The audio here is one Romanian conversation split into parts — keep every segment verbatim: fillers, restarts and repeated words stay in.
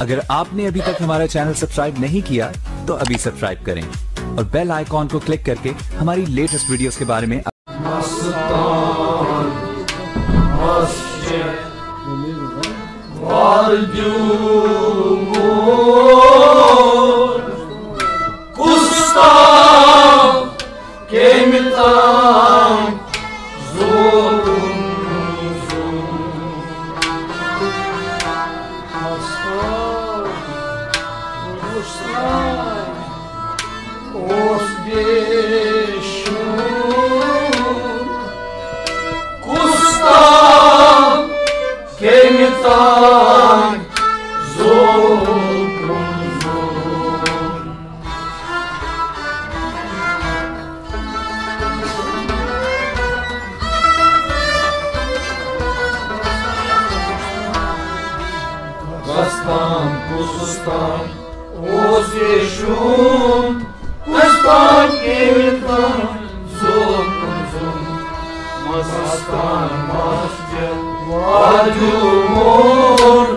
अगर आपने अभी तक हमारा चैनल सब्सक्राइब नहीं किया तो अभी सब्सक्राइब करें और बेल आइकॉन को क्लिक करके हमारी लेटेस्ट वीडियोस के बारे में Kastam, kustam, ozyeşum, kastam, kevintam, zulkum zum, masastan, masce, vadumor.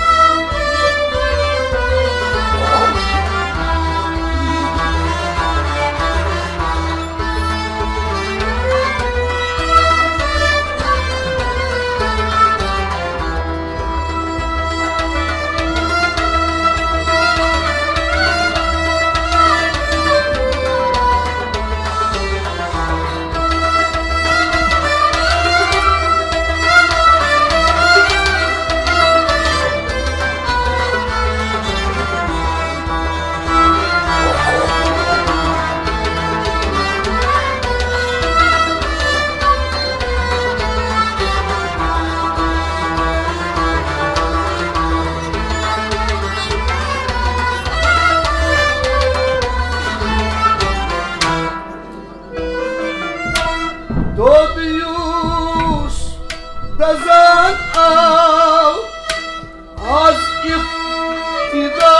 Dobius dazan al az iftida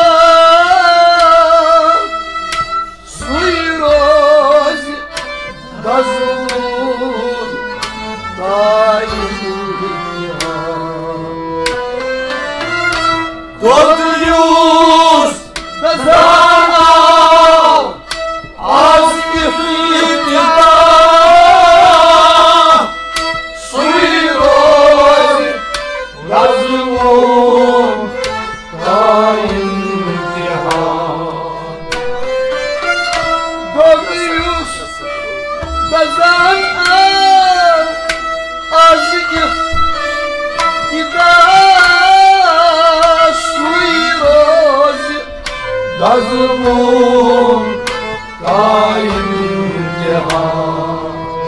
suiroz dazun daimiya Dobius dazan al az iftida Bazan az iftida suiroz dazmun daim cihan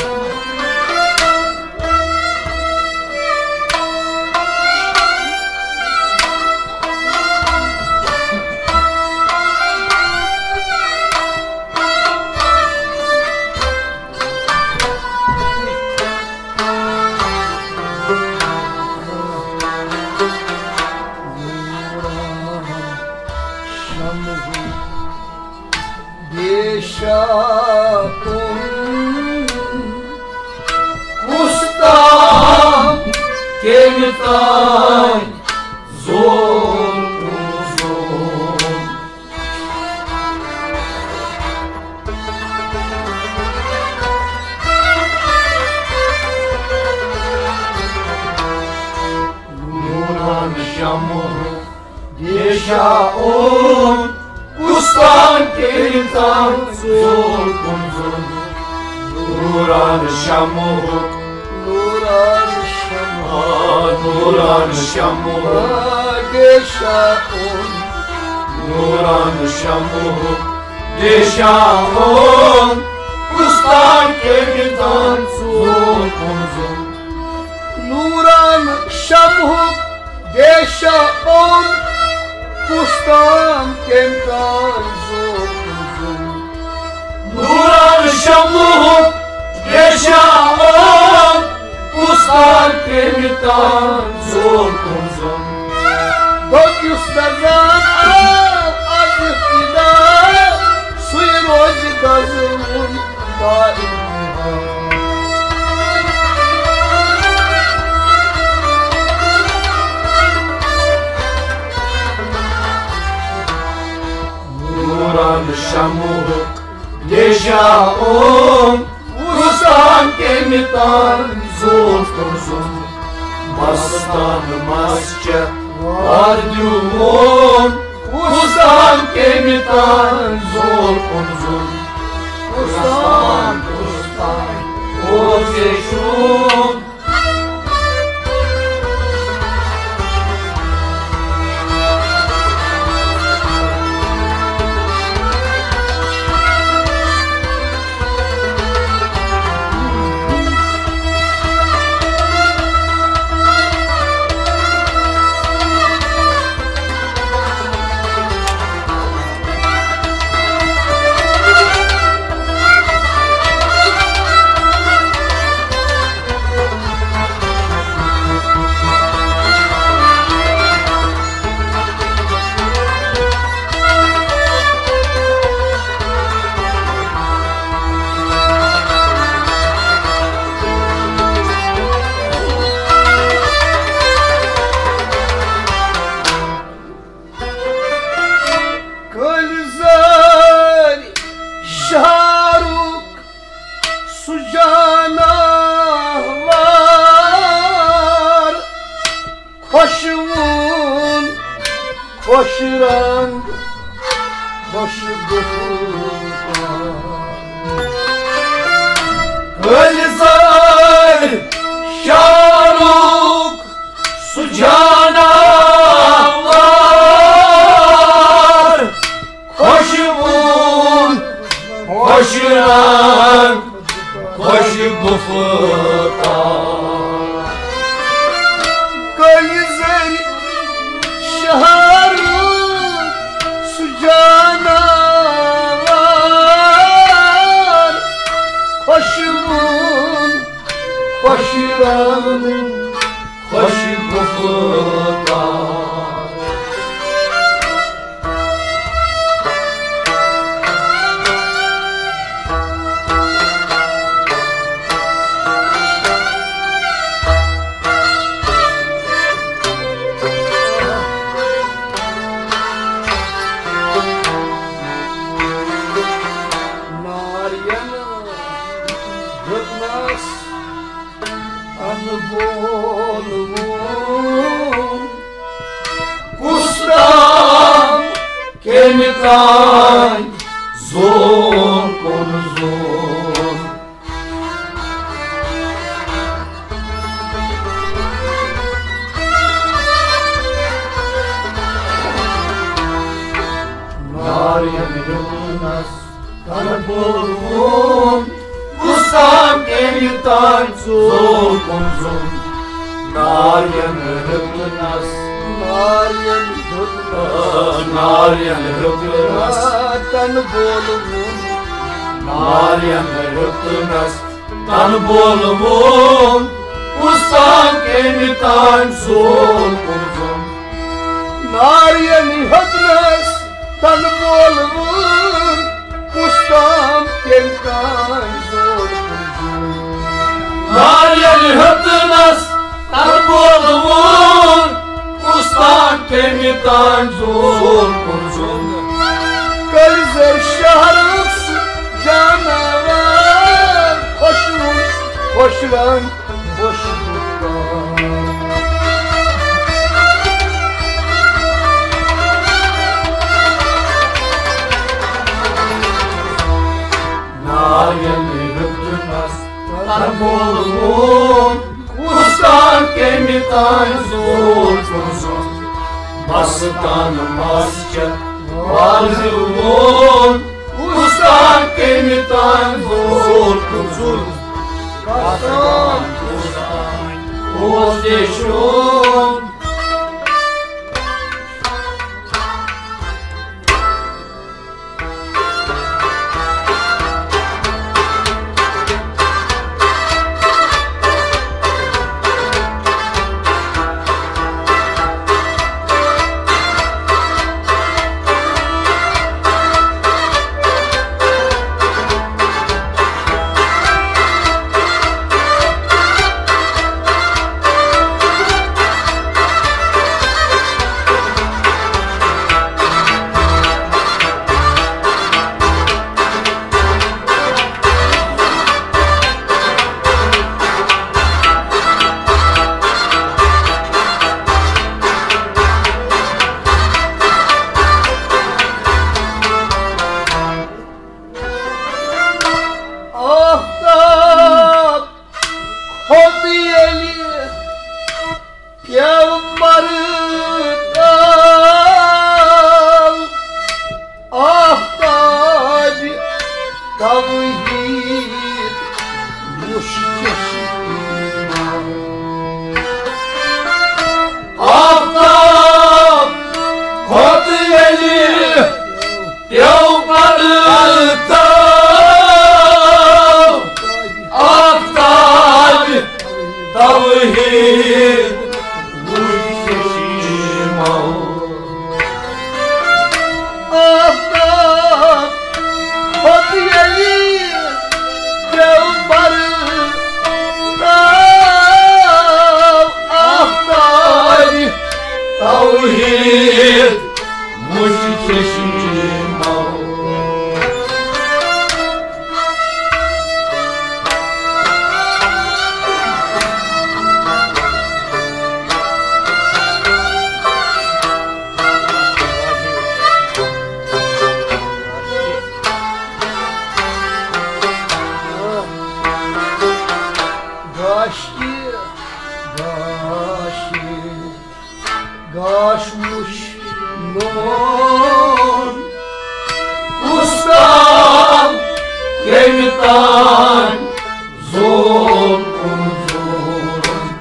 Kustam kemitan zor uzun Nuran şamur yeşaun Kustan kemitan zor uzun Nuran şamur Nuran şamur Nuran şamur Deşaun Nuran şamur Deşaun Kustan kemitan zor uzun Nuran şamur Deşaun Kustan kemitan zor uzun Nuran şamur Deşaun Kustan kemitan zor uzun Dobius dazan al az iftida suiroz dazmun daim Şamuk Dejaum Ustan kemitan zor konzum Mastan masça Vardyum Ustan kemitan zor konzum Ustan ustan Ozeşum Koşuran başı götürür Gülzar şaruk su canavar Koşumun koşuran başı götürür Gülzar şaruk canavar Koşumun koşuran koşu kufutar Kustam kemitan zor konuzum Nar yanıyornas kanabulum Kustam kemitan zor konuzum Nar yanıyornas Nar yanıyornas Nar yanıyornas Tan bolum Nar yanıyornas Tan bolum Ustan kemitan zor konuzum Nar yanıyornas Tan bolum Ustan kemitan zor konuzum Nar yanıyornas Tan bolum Ustan kemitan zor konuzum Gülzar şarık canavar Koşun koşulan boşluklar Nar yanıyornas Tan bolum Ustan kemitan zor konuzum Mastan masça varlımun Ustan kemitan zor konuzum Kastan ustan Ozeşum tavhid muşkeşim Aftab Kodiyeli Yavbarıta Aftab Tavhid Muşkeşim Aftab Kodiyeli Yavbarıta Aftab Tavhid Muşkeşim Gaşki, gaşki, gaşmuş non Ustam Kemitan Zor Kunzur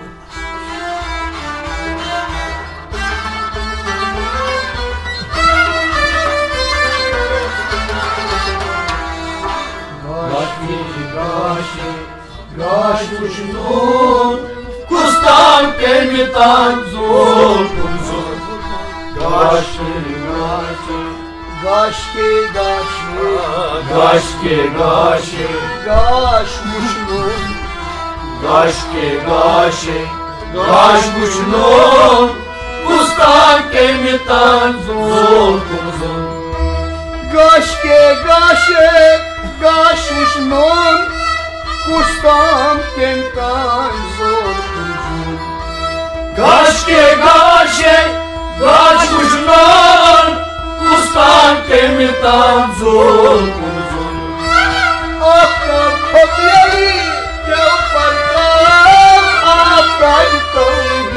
Gaşki Gaşki Gaşmuş non Ustam Kemitan Zor Kunzur Gaşki Gaşki Gaşki, gaşki, Gaşki Gaşki gaşmuş non Gaşki Gaşki Gaşmuş non Ustam Kemitan Zor Kunzur Gaşki, gaşki, gaşmuş non Kustam kentan zor kuzum Gaşki Gaşki Gaşmuş non Ustam Kemitan Zor Kunzur Aftab kopyayı yaparken Aftab tavhid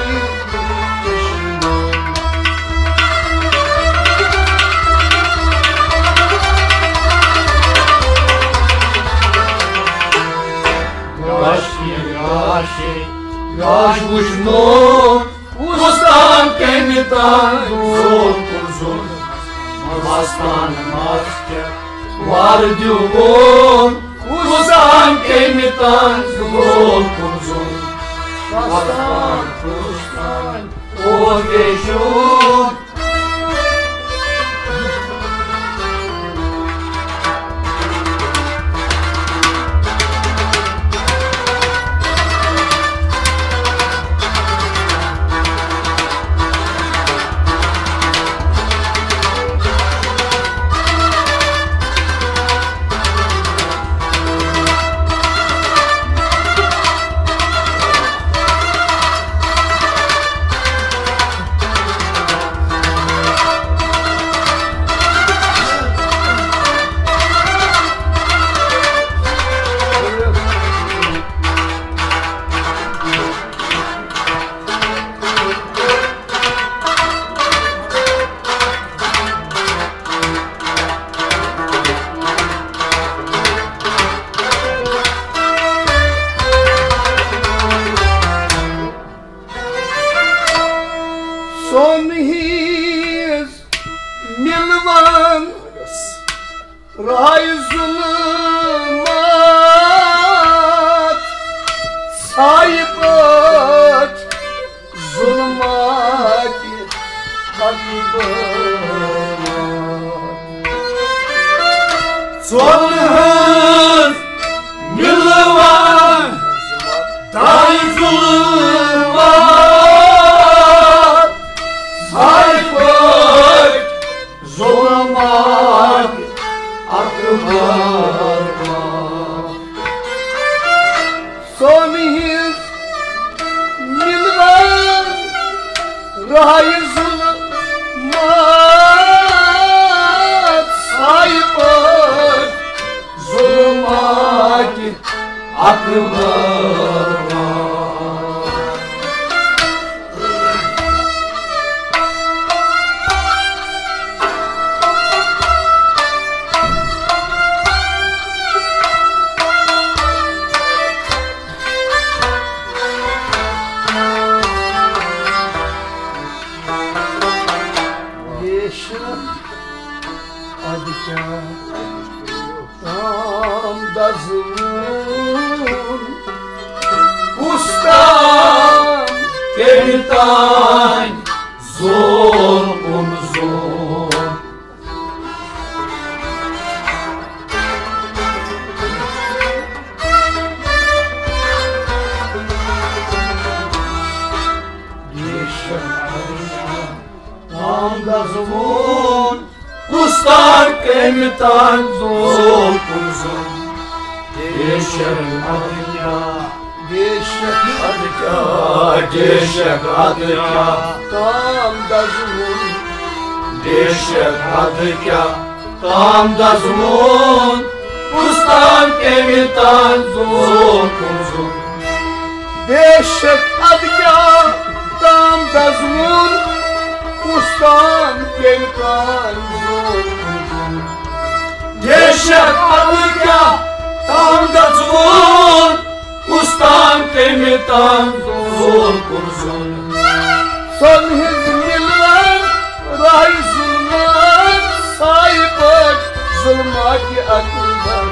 Gaşki Gaşki Gaşmuş non Ustam Kemitan Zor Kunzur Mastan maske var diyor Ustam Kemitan Zor Kunzur Mastan Kustan O geçiyor Son his milvan Ray zulmat Saybat zulmat Hakbat Son hız Yılvan Tay zulmat Sayfır Zulmat Akbar Son his milvan Ray zulmat Saybat zulmat Akbar dazun Ustam Kemitan zor umzun Tam dazun Ustam kemitan zor umzun Deşek adya Deşek adya Deşek adya tam dazun Deşek adya Tam dazun Ustam kemitan zor umzun Deşek adya tam dazun Ustam kemitan zor Deşek adya Tam dazun Ustam kemitan zor umzun Son hizmiller ray zulmat Sahip zulmat ki akıldan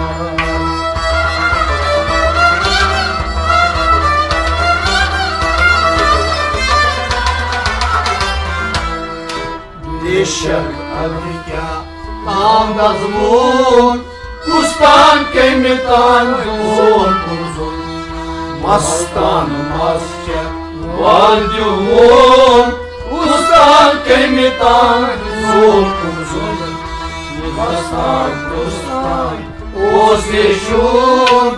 Deşek adya Tam dazun Ustam kemitan zor umzun Mastan masçe Valdyun Ustam kemitan zor umzun Mastan ustam Ozleşun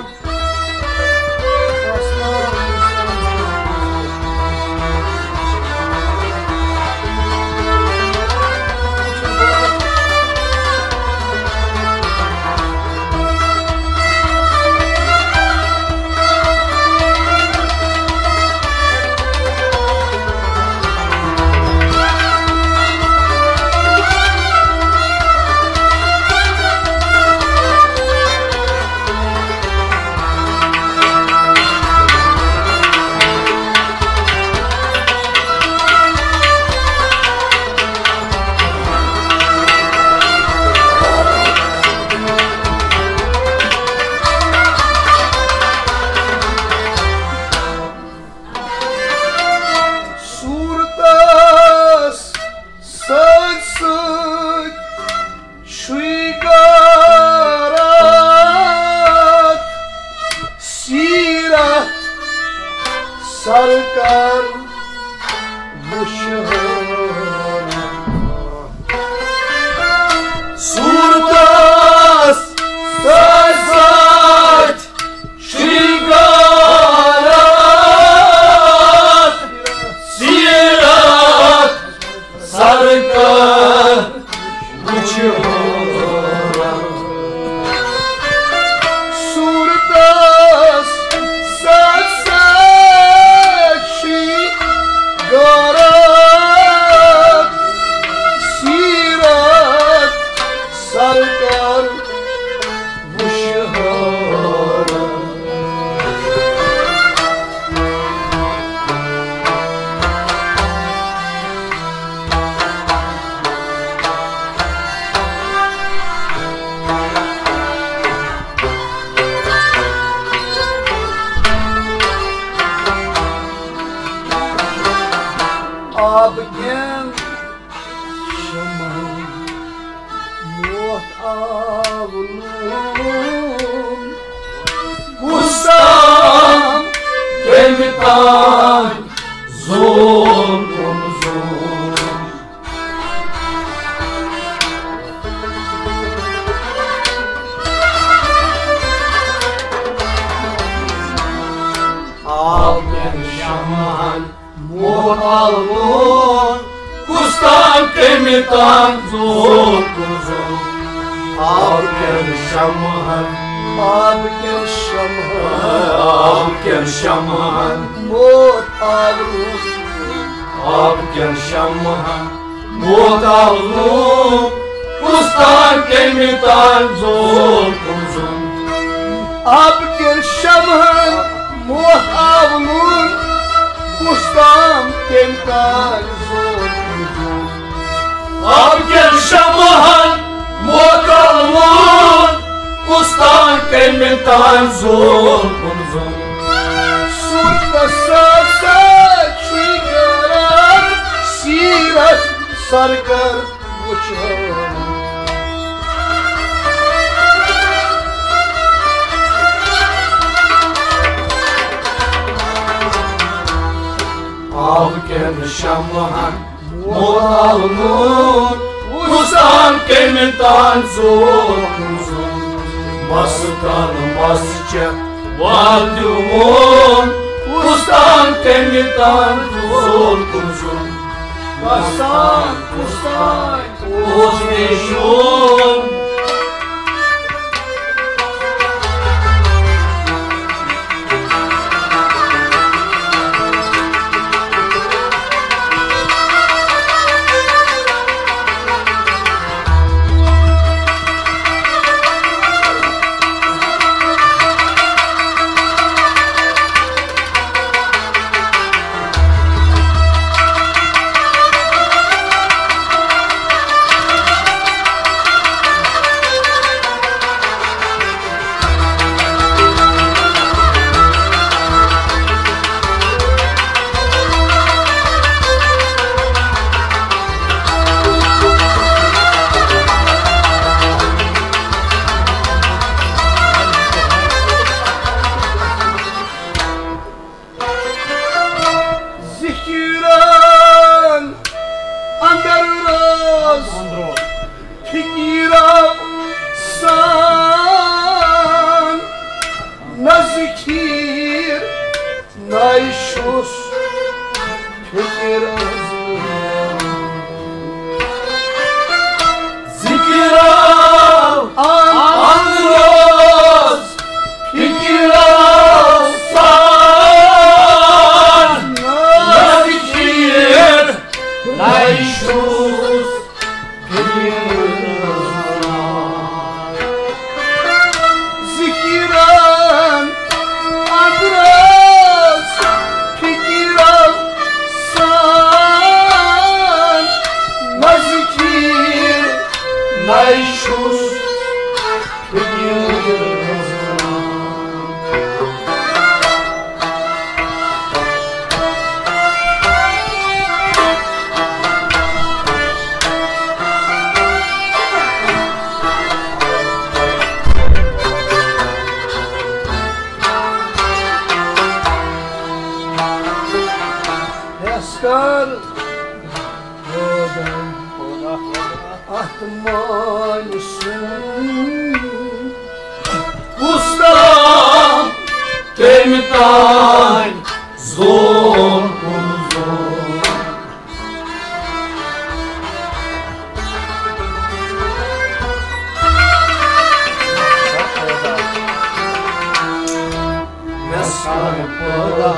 Sarkar bu şehir Surdas Sazat Şigarat Sirat Sarkar bu şehir Surdas Sazat Şigarat Sirat Sarkar bu şehir Abgem Şaman Muht avlum Ustam Kemitan zor umzun Abgem Şaman Muht avlum Ustam Kemitan zor umzun Abgem Şaman Abgem Şaman Abgem Şaman Muht avlum Abgem Şaman Muht avlum Ustam Kemitan zor umzun Abgem Şaman Muht avlum Ustam Kemitan zor Abgem Şaman Muht avlum Ustam kemitan zul kunzum Sulta sasa çigarak Sirat sargar uçar Avken şamhan Mualmun Ustan kemitan zul kunzum Mastan masçe Valdumun Ustan kemitan zul kunzum Bastan kustan Uzmeşun Zikiran Andros Fikiran San Nazikir Naişus Fikir Zikiran Andros Fikiran San Nazikir Naişus Zikiran Andros Fikiran San Nazikir Naişus Yaskar Ahmanisın Ustam kemitan zul kunzum Meskan poda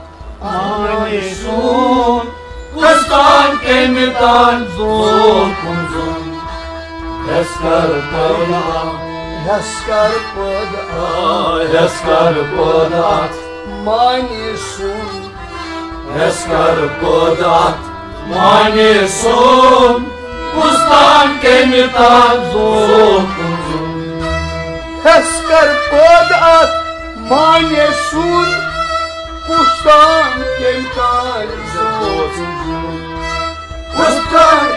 Manisun Ustam kemitan zul kunzum Meskan poda Yaskar Pada Yaskar podat Manisun Yaskar podat Manisun Ustan kemitan zul kunzum Yaskar Pada Manisun Kustan Kemtal Zotun Ustan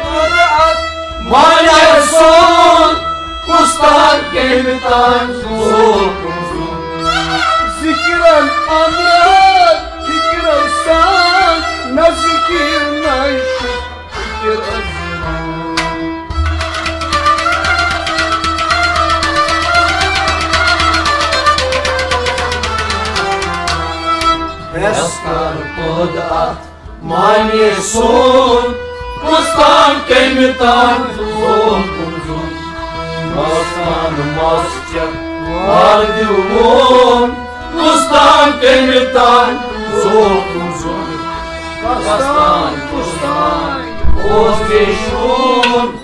Manisun Ustan kemitan zul kunzum Zikiran Amrat Fikran San Nazikir Naişuk Fikir Azman Yaskar podat Manisun Ustan kemitan zul kunzum Mastan masçe Valdumun Ustan kemitan zul kunzum Bastan Kustan Uzmeşun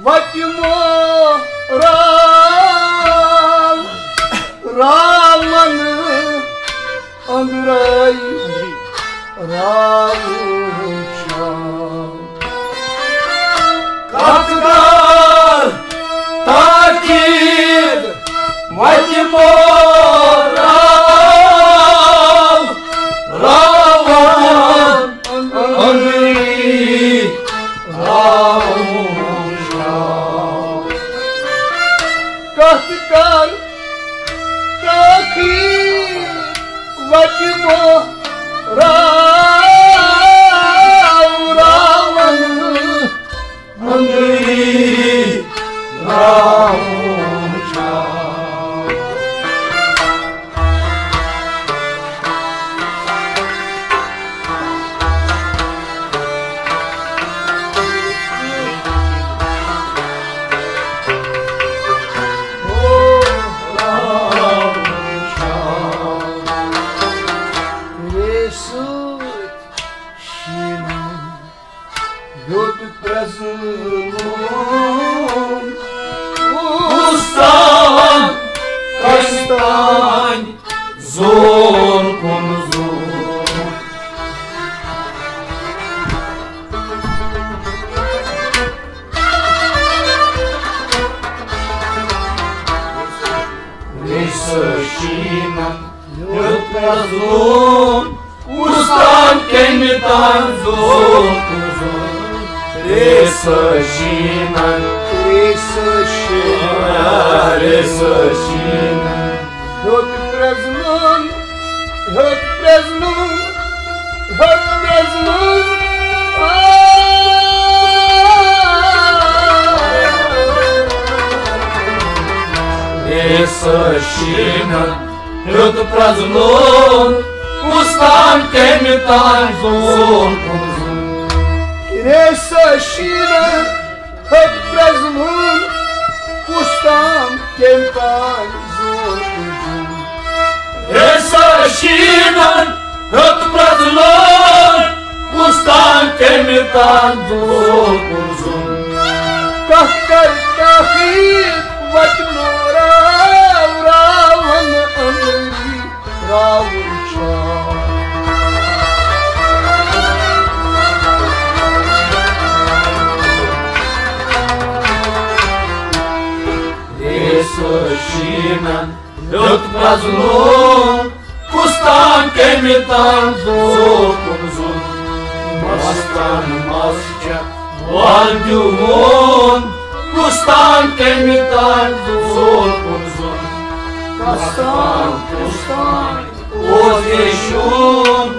Vatimo Ram Raman Andrai Ravucha Katkar Takir Vatimo Ram Ravan Andri Ravucha Katkar Takir Vatimo Ram Ravan Andri Ravucha Ustam Kastань Зор кун зор Височина Лед празднун Устам кемитан Зор кун зор Височина Височина Височина Hot празднун Hot празднун Hot празднун Височина Лед празднун Устам кемитан Зор кун зор Височина Hot празднун Устам кемитан Зор Височина Лед празднун Устам кемитан Зор кун зор Katkar Takir Vatimo Ram Ravan Andri Ravucha Височина Лед празднун Устам кемитан Зор кун зор Мастан масча Вандювон Устам кемитан Зор кун зор Кастан Кастан Озещун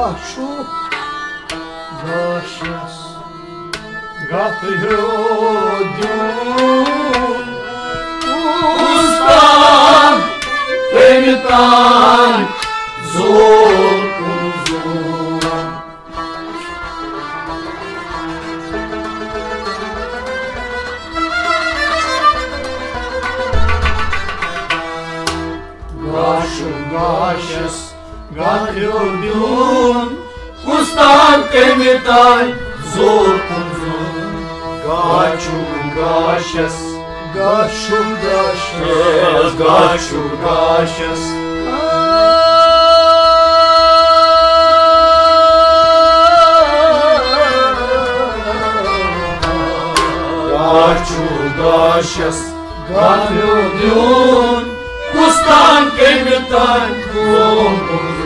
gašu, gašas, Gatriodun Ustam Temitan Zor kuzun Gašu gašas Gatriodun Ustam Temitan Zor kuzun Gaču gašas gašu, gašas, Gaču gašas Gaču gašas Gatriodun Ustam Temitan Zor kuzun